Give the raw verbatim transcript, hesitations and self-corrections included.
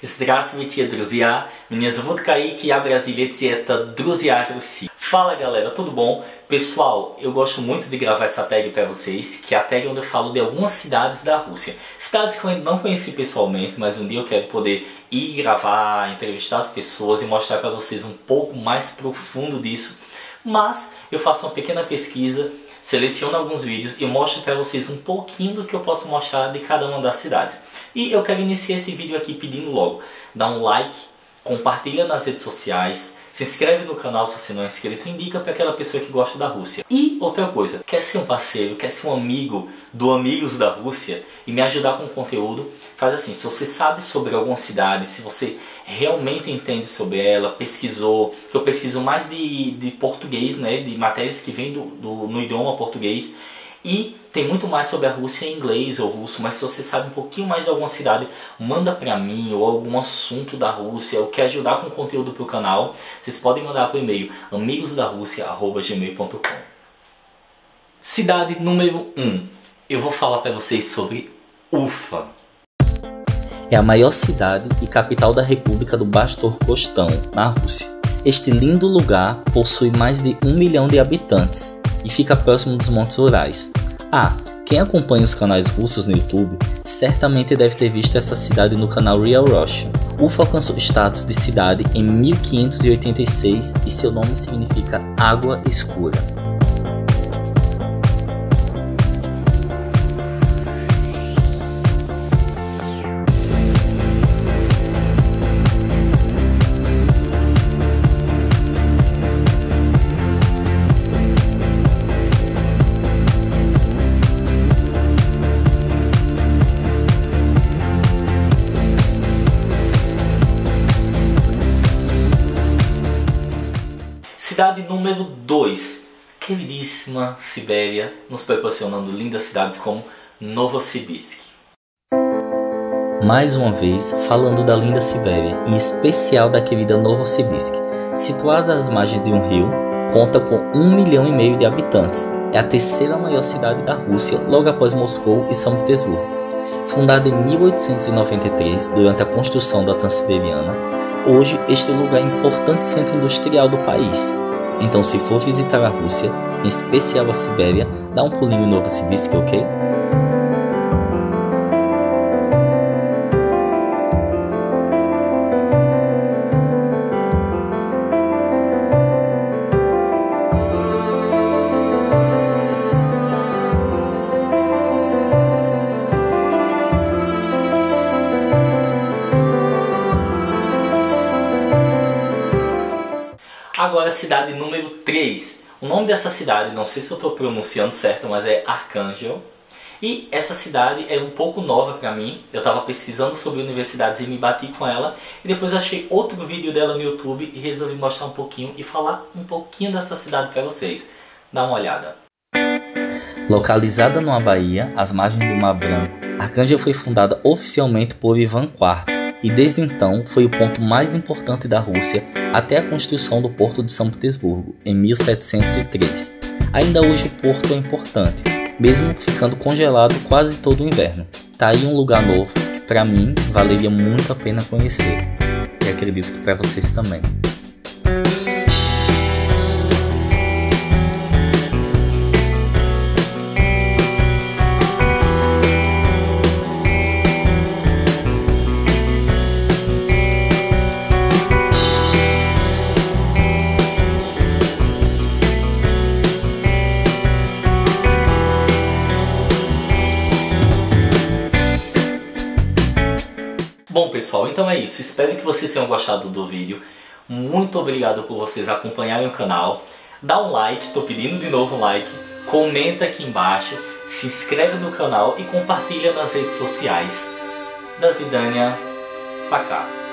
Здравствуйте, друзья! Меня зовут Kaique e a Brasiliense это Друзья Руси. Fala galera, tudo bom? Pessoal, eu gosto muito de gravar essa tag para vocês, que é a tag onde eu falo de algumas cidades da Rússia. Cidades que eu ainda não conheci pessoalmente, mas um dia eu quero poder ir gravar, entrevistar as pessoas e mostrar para vocês um pouco mais profundo disso. Mas eu faço uma pequena pesquisa, seleciono alguns vídeos e mostro para vocês um pouquinho do que eu posso mostrar de cada uma das cidades. E eu quero iniciar esse vídeo aqui pedindo logo, dá um like, compartilha nas redes sociais, se inscreve no canal se você não é inscrito, indica para aquela pessoa que gosta da Rússia. E outra coisa, quer ser um parceiro, quer ser um amigo do Amigos da Rússia e me ajudar com o conteúdo, faz assim, se você sabe sobre alguma cidade, se você realmente entende sobre ela, pesquisou, que eu pesquiso mais de, de português, né, de matérias que vêm do, do, no idioma português, e tem muito mais sobre a Rússia em inglês ou russo, mas se você sabe um pouquinho mais de alguma cidade, manda pra mim, ou algum assunto da Rússia, ou quer ajudar com conteúdo pro canal, vocês podem mandar pro e-mail amigosdarussia arroba gmail ponto com. Cidade número um. Eu vou falar pra vocês sobre Ufa. É a maior cidade e capital da República do Baixo Turcoestão, na Rússia. Este lindo lugar possui mais de um milhão de habitantes e fica próximo dos Montes Urais. Ah, quem acompanha os canais russos no YouTube certamente deve ter visto essa cidade no canal Real Russia. Ufa alcançou o status de cidade em mil quinhentos e oitenta e seis e seu nome significa água escura. Cidade número dois. Queridíssima Sibéria, nos proporcionando lindas cidades como Novosibirsk. Mais uma vez, falando da linda Sibéria, em especial da querida Novosibirsk. Situada às margens de um rio, conta com um milhão e meio de habitantes. É a terceira maior cidade da Rússia, logo após Moscou e São Petersburgo. Fundada em mil oitocentos e noventa e três, durante a construção da Transiberiana, hoje este lugar é um importante centro industrial do país. Então, se for visitar a Rússia, em especial a Sibéria, dá um pulinho em Novosibirsk, ok? Agora, cidade número três. O nome dessa cidade, não sei se eu estou pronunciando certo, mas é Arcangel. E essa cidade é um pouco nova para mim. Eu estava pesquisando sobre universidades e me bati com ela. E depois achei outro vídeo dela no YouTube e resolvi mostrar um pouquinho e falar um pouquinho dessa cidade para vocês. Dá uma olhada. Localizada numa baía, às margens do Mar Branco, Arcangel foi fundada oficialmente por Ivan quarto. E desde então foi o ponto mais importante da Rússia até a construção do Porto de São Petersburgo, em mil setecentos e três. Ainda hoje o porto é importante, mesmo ficando congelado quase todo o inverno. Tá aí um lugar novo que para mim valeria muito a pena conhecer, e acredito que para vocês também. Bom pessoal, então é isso. Espero que vocês tenham gostado do vídeo. Muito obrigado por vocês acompanharem o canal. Dá um like, tô pedindo de novo um like. Comenta aqui embaixo. Se inscreve no canal e compartilha nas redes sociais. Da Zidânia pra cá.